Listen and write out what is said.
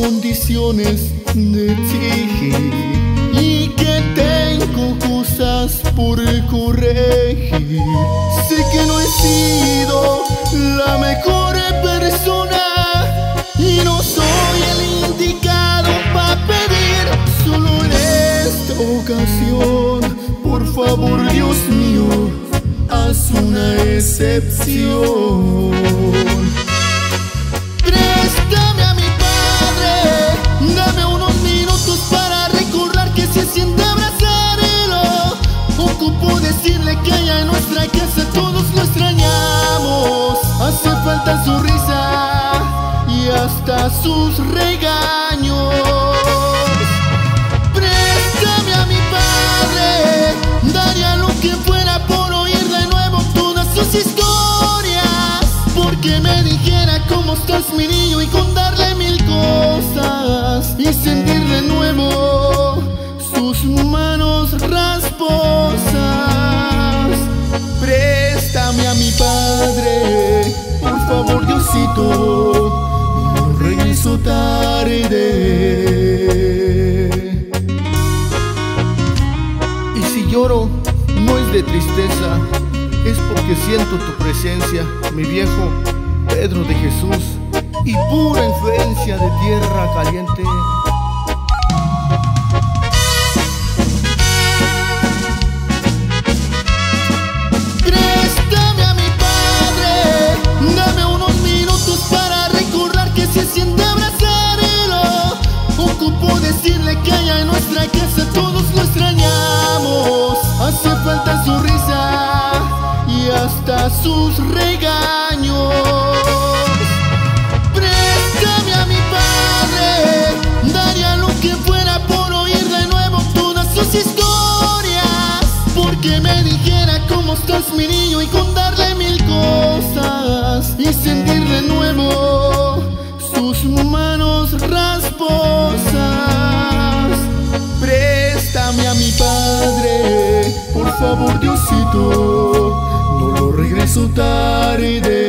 condiciones de ti y que tengo cosas por corregir. Sé que no he sido la mejor persona y no soy el indicado para pedir. Solo en esta ocasión, por favor, Dios mío, haz una excepción. Préstame a mi padre, dame unos minutos para recordar que se siente abrazarlo. Ocupo decirle que allá en nuestra casa todos lo extrañamos. Hace falta su risa y hasta sus regaños. Préstame a mi padre, daría lo que fuera por oír de nuevo todas sus historias, porque me dijera cómo estás mi niño y contarle mil cosas y sentir de nuevo sus manos rasposas. Préstame a mi padre, por favor, Diosito, no regreso tarde. Y si lloro, no es de tristeza, es porque siento tu presencia, mi viejo Pedro de Jesús, y pura influencia de tierra caliente. Préstame a mi padre, dame unos minutos para recordar que se siente abrazarlo. Ocupo decirle que allá en nuestra casa todos lo extrañamos. Hace falta su risa y hasta sus regaños. Préstame a mi padre, daría lo que fuera por oír de nuevo todas sus historias, porque me dijera cómo estás mi niño y contarle mil cosas y sentir de nuevo sus manos rasposas. Préstame a mi padre, por favor, Diosito, no lo regreso tarde.